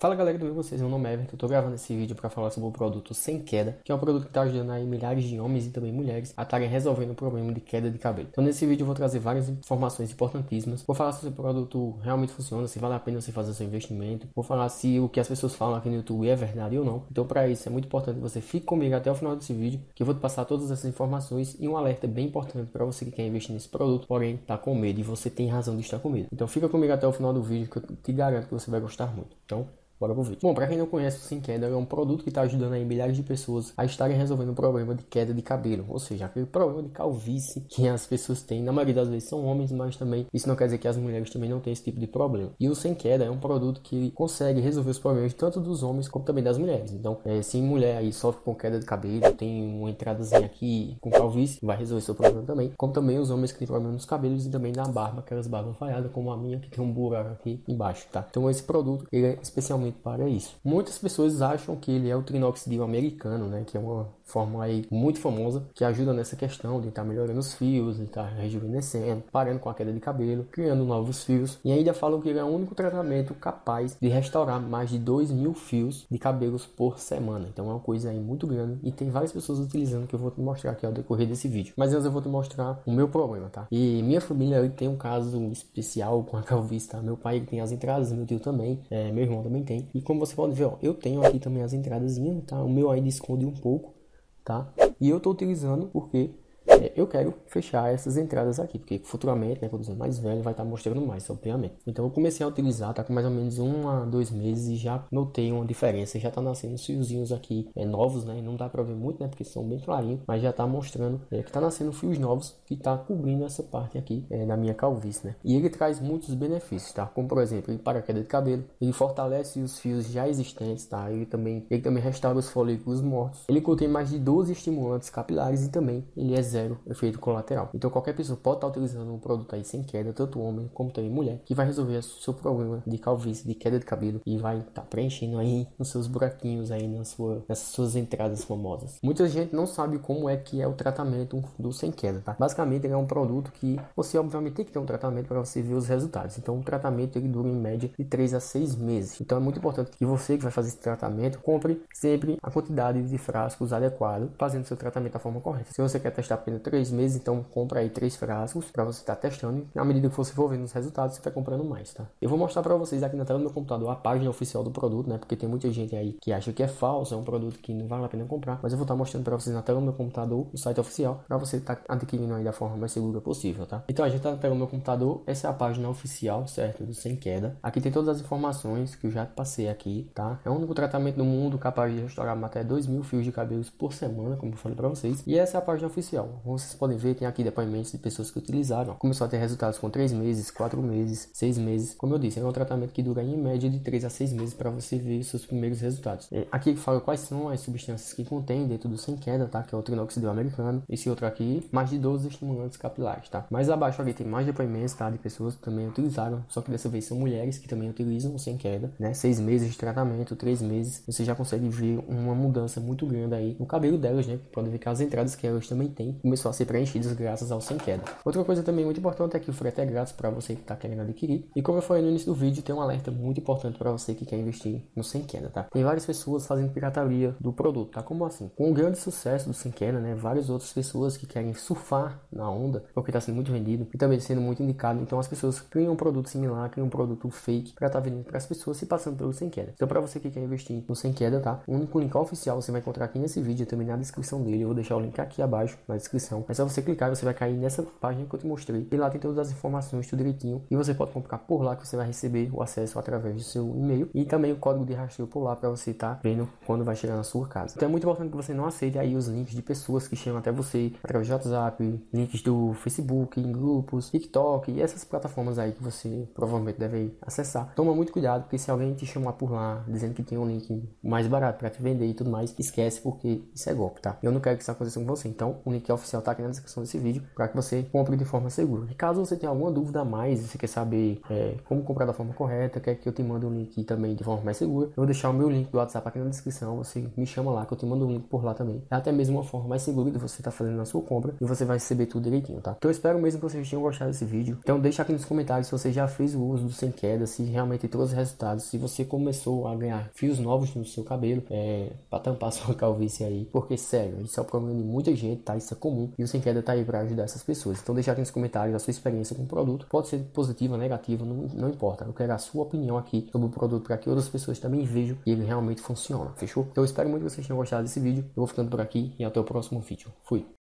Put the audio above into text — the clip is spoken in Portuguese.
Fala galera, tudo bem com vocês? Meu nome é Everton, eu tô gravando esse vídeo para falar sobre o produto Sem Queda, que é um produto que está ajudando aí milhares de homens e também mulheres a estarem resolvendo o problema de queda de cabelo. Então nesse vídeo eu vou trazer várias informações importantíssimas, vou falar se o produto realmente funciona, se vale a pena você fazer seu investimento, vou falar se o que as pessoas falam aqui no YouTube é verdade ou não. Então para isso é muito importante que você fique comigo até o final desse vídeo, que eu vou te passar todas essas informações e um alerta bem importante para você que quer investir nesse produto, porém está com medo e você tem razão de estar com medo. Então fica comigo até o final do vídeo que eu te garanto que você vai gostar muito. Então bora pro vídeo. Bom, para quem não conhece o Sem Queda, é um produto que está ajudando aí milhares de pessoas a estarem resolvendo o problema de queda de cabelo, ou seja, aquele problema de calvície que as pessoas têm. Na maioria das vezes são homens, mas também isso não quer dizer que as mulheres também não têm esse tipo de problema. E o Sem Queda é um produto que consegue resolver os problemas tanto dos homens como também das mulheres. Então, se mulher aí sofre com queda de cabelo, tem uma entradazinha aqui com calvície, vai resolver seu problema também, como também os homens que têm problema nos cabelos e também na barba, aquelas barbas falhadas como a minha que tem um buraco aqui embaixo, tá? Então esse produto ele é especialmente para isso. Muitas pessoas acham que ele é o trinoxidil americano, né, que é uma fórmula aí muito famosa que ajuda nessa questão de estar melhorando os fios, de estar rejuvenescendo, parando com a queda de cabelo, criando novos fios, e ainda falam que ele é o único tratamento capaz de restaurar mais de 2.000 fios de cabelos por semana. Então é uma coisa aí muito grande e tem várias pessoas utilizando, que eu vou te mostrar aqui ao decorrer desse vídeo. Mas antes eu vou te mostrar o meu problema, tá? E minha família aí tem um caso especial com a calvície, tá? Meu pai tem as entradas, meu tio também, meu irmão também tem. E como você pode ver, ó, eu tenho aqui também as entradazinhas, tá? O meu ainda esconde um pouco, tá? E eu tô utilizando porque eu quero fechar essas entradas aqui, porque futuramente, né, quando eu ser mais velho, vai estar mostrando mais, obviamente. Então eu comecei a utilizar, tá com mais ou menos 1 a 2 meses e já notei uma diferença, já tá nascendo os fiozinhos aqui novos, né, não dá pra ver muito, né, porque são bem clarinhos, mas já tá mostrando que tá nascendo fios novos que tá cobrindo essa parte aqui da minha calvície, né. E ele traz muitos benefícios, tá, como por exemplo, ele para a queda de cabelo, ele fortalece os fios já existentes, tá, ele também restaura os folículos mortos, ele contém mais de 12 estimulantes capilares e também ele é zero efeito colateral. Então qualquer pessoa pode estar utilizando um produto aí sem queda, tanto homem como também mulher, que vai resolver o seu problema de calvície, de queda de cabelo e vai estar preenchendo aí nos seus buraquinhos aí nessas suas entradas famosas. Muita gente não sabe como é que é o tratamento do sem queda, tá? Basicamente ele é um produto que você obviamente tem que ter um tratamento para você ver os resultados. Então o tratamento ele dura em média de 3 a 6 meses. Então é muito importante que você que vai fazer esse tratamento compre sempre a quantidade de frascos adequado, fazendo seu tratamento da forma correta. Se você quer testar apenas 3 meses, então compra aí 3 frascos para você estar testando e na medida que você for vendo os resultados, você vai comprando mais, tá? Eu vou mostrar para vocês aqui na tela do meu computador a página oficial do produto, né? Porque tem muita gente aí que acha que é falso, é um produto que não vale a pena comprar, mas eu vou estar mostrando para vocês na tela do meu computador, no site oficial, para você estar adquirindo aí da forma mais segura possível, tá? Então a gente tá na tela do meu computador, essa é a página oficial, certo? Do Sem Queda. Aqui tem todas as informações que eu já passei aqui, tá? É o único tratamento do mundo capaz de restaurar até 2.000 fios de cabelos por semana, como eu falei para vocês. E essa é a página oficial. Vocês podem ver, tem aqui depoimentos de pessoas que utilizaram. Começou a ter resultados com 3 meses, 4 meses, 6 meses. Como eu disse, é um tratamento que dura em média de 3 a 6 meses para você ver os seus primeiros resultados. Aqui fala quais são as substâncias que contém dentro do Sem Queda, tá? Que é o trinoxidil americano. Esse outro aqui, mais de 12 estimulantes capilares, tá? Mais abaixo aqui tem mais depoimentos, tá? De pessoas que também utilizaram, só que dessa vez são mulheres que também utilizam o Sem Queda, né? 6 meses de tratamento, 3 meses, você já consegue ver uma mudança muito grande aí no cabelo delas, né? Pode ver que as entradas que elas também têm começou a ser preenchidas graças ao Sem Queda. Outra coisa também muito importante é que o frete é grátis para você que está querendo adquirir. E como eu falei no início do vídeo, tem um alerta muito importante para você que quer investir no Sem Queda, tá? Tem várias pessoas fazendo pirataria do produto, tá? Como assim? Com o grande sucesso do Sem Queda, né? Várias outras pessoas que querem surfar na onda, porque está sendo muito vendido e também sendo muito indicado. Então as pessoas criam um produto similar, criam um produto fake para estar vendendo para as pessoas se passando pelo Sem Queda. Então para você que quer investir no Sem Queda, tá? O único link oficial você vai encontrar aqui nesse vídeo, também na descrição dele. Eu vou deixar o link aqui abaixo na descrição. É só você clicar e você vai cair nessa página que eu te mostrei. E lá tem todas as informações, tudo direitinho. E você pode comprar por lá, que você vai receber o acesso através do seu e-mail. E também o código de rastreio por lá para você estar vendo quando vai chegar na sua casa. Então é muito importante que você não aceite aí os links de pessoas que chegam até você através de WhatsApp, links do Facebook, em grupos, TikTok e essas plataformas aí que você provavelmente deve acessar. Toma muito cuidado, porque se alguém te chamar por lá dizendo que tem um link mais barato para te vender e tudo mais, esquece, porque isso é golpe, tá? Eu não quero que isso aconteça com você. Então o link oficial tá aqui na descrição desse vídeo para que você compre de forma segura. E caso você tenha alguma dúvida a mais, você quer saber como comprar da forma correta, quer que eu te mande um link também de forma mais segura, eu vou deixar o meu link do WhatsApp aqui na descrição, você me chama lá que eu te mando um link por lá também. É até mesmo uma forma mais segura de você estar fazendo na sua compra e você vai receber tudo direitinho, tá? Então eu espero mesmo que vocês tenham gostado desse vídeo. Então deixa aqui nos comentários se você já fez o uso do Sem Queda, se realmente trouxe resultados, se você começou a ganhar fios novos no seu cabelo, para tampar sua calvície aí, porque sério, isso é o problema de muita gente, tá? Isso é comum e o Sem Queda tá aí para ajudar essas pessoas. Então deixa aqui nos comentários a sua experiência com o produto, pode ser positiva, negativa, não importa, eu quero a sua opinião aqui sobre o produto para que outras pessoas também vejam que ele realmente funciona, fechou? Então eu espero muito que vocês tenham gostado desse vídeo, eu vou ficando por aqui e até o próximo vídeo. Fui!